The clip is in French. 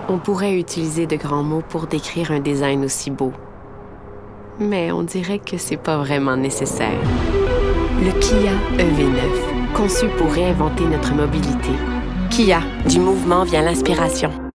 On pourrait utiliser de grands mots pour décrire un design aussi beau. Mais on dirait que c'est pas vraiment nécessaire. Le Kia EV9, conçu pour réinventer notre mobilité. Kia, du mouvement vient l'inspiration.